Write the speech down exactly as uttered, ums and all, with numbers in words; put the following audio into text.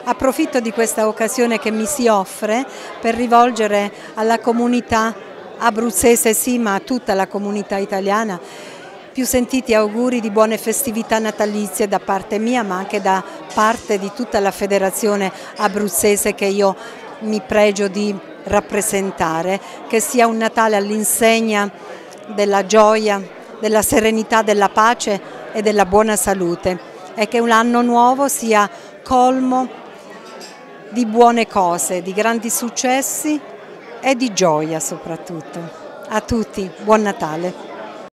Approfitto di questa occasione che mi si offre per rivolgere alla comunità abruzzese sì, ma a tutta la comunità italiana, più sentiti auguri di buone festività natalizie da parte mia, ma anche da parte di tutta la federazione abruzzese che io mi pregio di rappresentare, che sia un Natale all'insegna della gioia, della serenità, della pace e della buona salute, e che un anno nuovo sia colmo di buone cose, di grandi successi e di gioia soprattutto. A tutti, buon Natale!